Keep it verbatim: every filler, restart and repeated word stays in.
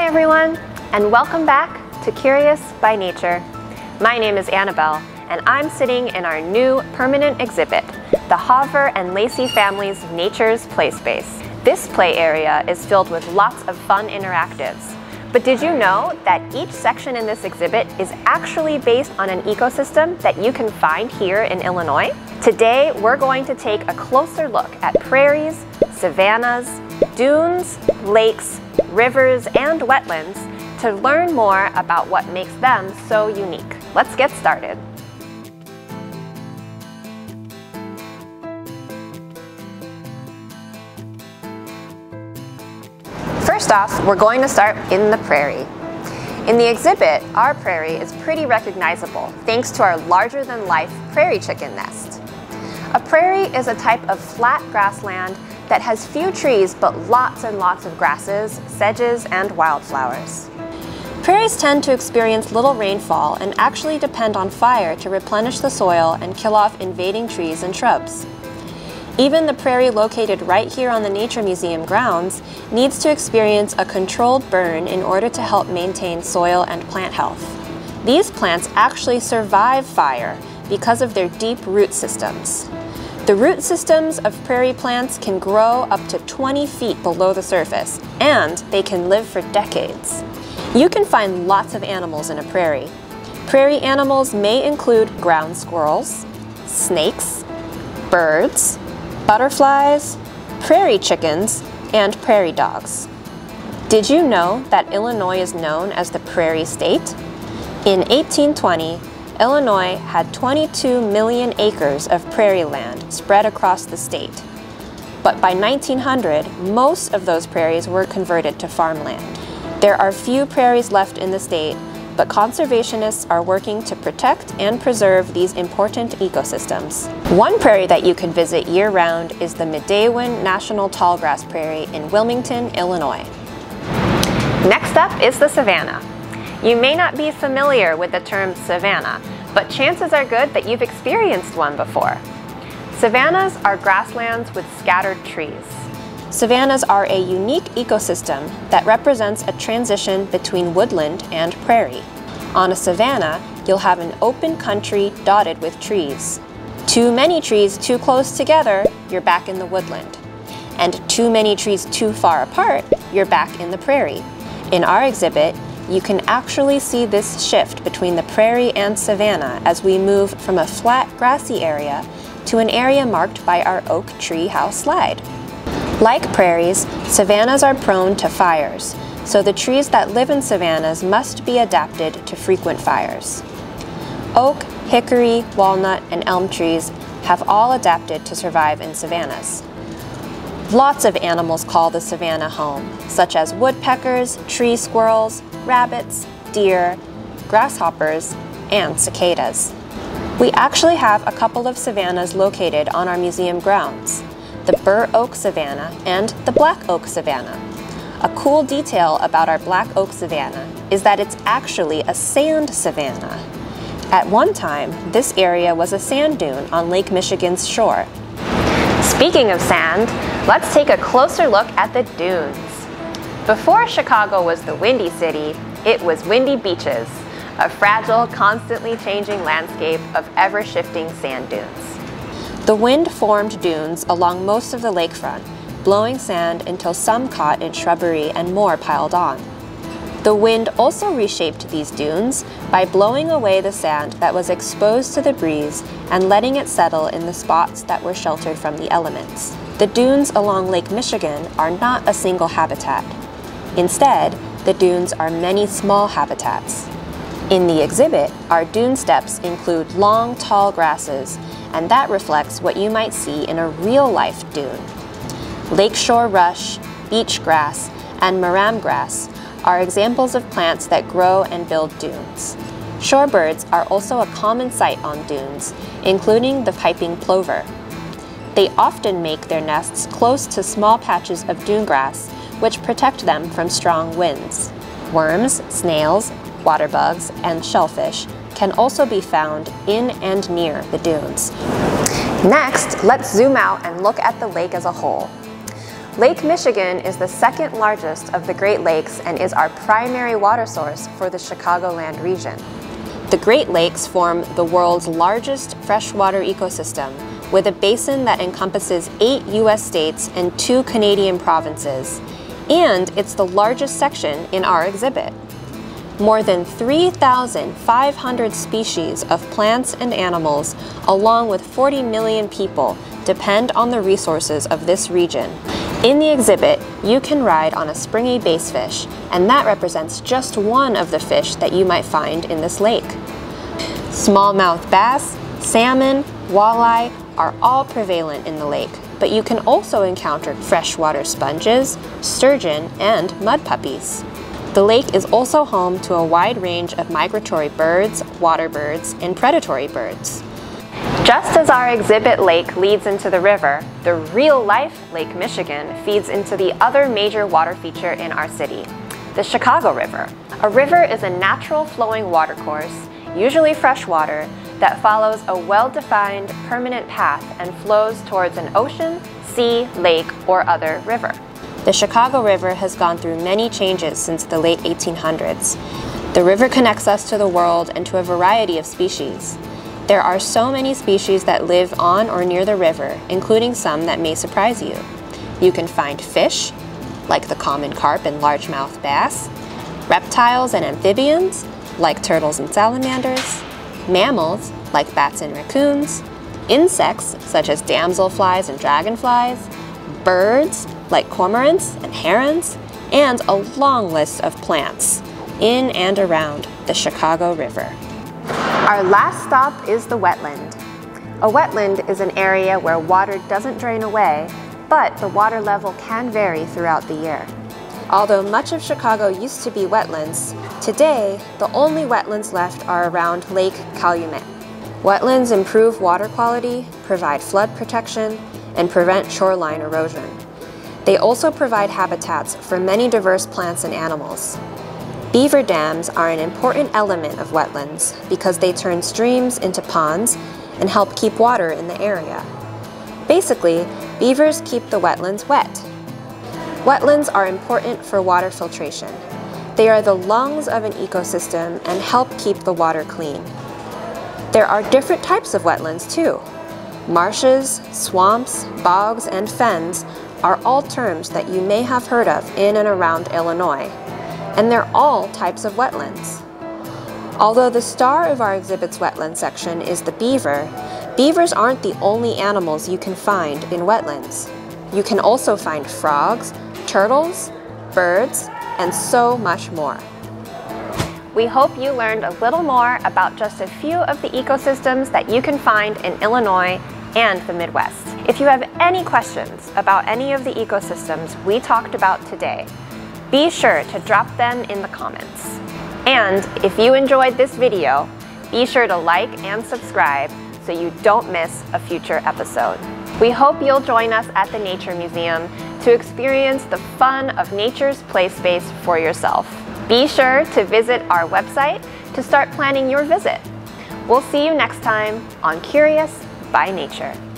Hi everyone, and welcome back to Curious by Nature. My name is Annabelle, and I'm sitting in our new permanent exhibit, the Hawver and Lacy family's Nature's PlaySpace. This play area is filled with lots of fun interactives. But did you know that each section in this exhibit is actually based on an ecosystem that you can find here in Illinois? Today, we're going to take a closer look at prairies, savannas, dunes, lakes, rivers, and wetlands to learn more about what makes them so unique. Let's get started. First off, we're going to start in the prairie. In the exhibit, our prairie is pretty recognizable thanks to our larger-than-life prairie chicken nest. A prairie is a type of flat grassland that has few trees but lots and lots of grasses, sedges, and wildflowers. Prairies tend to experience little rainfall and actually depend on fire to replenish the soil and kill off invading trees and shrubs. Even the prairie located right here on the Nature Museum grounds needs to experience a controlled burn in order to help maintain soil and plant health. These plants actually survive fire because of their deep root systems. The root systems of prairie plants can grow up to twenty feet below the surface, and they can live for decades. You can find lots of animals in a prairie. Prairie animals may include ground squirrels, snakes, birds, butterflies, prairie chickens, and prairie dogs. Did you know that Illinois is known as the Prairie State? In eighteen twenty, Illinois had twenty-two million acres of prairie land spread across the state. But by nineteen hundred, most of those prairies were converted to farmland. There are few prairies left in the state, but conservationists are working to protect and preserve these important ecosystems. One prairie that you can visit year-round is the Midewin National Tallgrass Prairie in Wilmington, Illinois. Next up is the savanna. You may not be familiar with the term savanna, but chances are good that you've experienced one before. Savannas are grasslands with scattered trees. Savannas are a unique ecosystem that represents a transition between woodland and prairie. On a savanna, you'll have an open country dotted with trees. Too many trees too close together, you're back in the woodland. And too many trees too far apart, you're back in the prairie. In our exhibit, you can actually see this shift between the prairie and savanna as we move from a flat, grassy area to an area marked by our oak tree house slide. Like prairies, savannas are prone to fires, so the trees that live in savannas must be adapted to frequent fires. Oak, hickory, walnut, and elm trees have all adapted to survive in savannas. Lots of animals call the savanna home, such as woodpeckers, tree squirrels, rabbits, deer, grasshoppers, and cicadas. We actually have a couple of savannas located on our museum grounds, the bur oak savanna and the black oak savanna. A cool detail about our black oak savanna is that it's actually a sand savanna. At one time, this area was a sand dune on Lake Michigan's shore. Speaking of sand, let's take a closer look at the dunes. Before Chicago was the Windy City, it was Windy Beaches, a fragile, constantly changing landscape of ever-shifting sand dunes. The wind formed dunes along most of the lakefront, blowing sand until some caught in shrubbery and more piled on. The wind also reshaped these dunes by blowing away the sand that was exposed to the breeze and letting it settle in the spots that were sheltered from the elements. The dunes along Lake Michigan are not a single habitat. Instead, the dunes are many small habitats. In the exhibit, our dune steps include long, tall grasses, and that reflects what you might see in a real-life dune. Lakeshore rush, beach grass, and maram grass are examples of plants that grow and build dunes. Shorebirds are also a common sight on dunes, including the piping plover. They often make their nests close to small patches of dune grass, which protect them from strong winds. Worms, snails, water bugs, and shellfish can also be found in and near the dunes. Next, let's zoom out and look at the lake as a whole. Lake Michigan is the second largest of the Great Lakes and is our primary water source for the Chicagoland region. The Great Lakes form the world's largest freshwater ecosystem, with a basin that encompasses eight U S states and two Canadian provinces, and it's the largest section in our exhibit. More than three thousand five hundred species of plants and animals, along with forty million people, depend on the resources of this region. In the exhibit, you can ride on a springy bassfish, and that represents just one of the fish that you might find in this lake. Smallmouth bass, salmon, walleye are all prevalent in the lake, but you can also encounter freshwater sponges, sturgeon, and mud puppies. The lake is also home to a wide range of migratory birds, water birds, and predatory birds. Just as our exhibit lake leads into the river, the real-life Lake Michigan feeds into the other major water feature in our city, the Chicago River. A river is a natural flowing watercourse, usually freshwater, that follows a well-defined permanent path and flows towards an ocean, sea, lake, or other river. The Chicago River has gone through many changes since the late eighteen hundreds. The river connects us to the world and to a variety of species. There are so many species that live on or near the river, including some that may surprise you. You can find fish, like the common carp and largemouth bass, reptiles and amphibians, like turtles and salamanders, mammals, like bats and raccoons, insects, such as damselflies and dragonflies, birds, like cormorants and herons, and a long list of plants in and around the Chicago River. Our last stop is the wetland. A wetland is an area where water doesn't drain away, but the water level can vary throughout the year. Although much of Chicago used to be wetlands, today the only wetlands left are around Lake Calumet. Wetlands improve water quality, provide flood protection, and prevent shoreline erosion. They also provide habitats for many diverse plants and animals. Beaver dams are an important element of wetlands because they turn streams into ponds and help keep water in the area. Basically, beavers keep the wetlands wet. Wetlands are important for water filtration. They are the lungs of an ecosystem and help keep the water clean. There are different types of wetlands too. Marshes, swamps, bogs, and fens are all terms that you may have heard of in and around Illinois, and they're all types of wetlands. Although the star of our exhibit's wetland section is the beaver, beavers aren't the only animals you can find in wetlands. You can also find frogs, turtles, birds, and so much more. We hope you learned a little more about just a few of the ecosystems that you can find in Illinois and the Midwest. If you have any questions about any of the ecosystems we talked about today, be sure to drop them in the comments. And if you enjoyed this video, be sure to like and subscribe so you don't miss a future episode. We hope you'll join us at the Nature Museum to experience the fun of nature's play space for yourself. Be sure to visit our website to start planning your visit. We'll see you next time on Curious by Nature.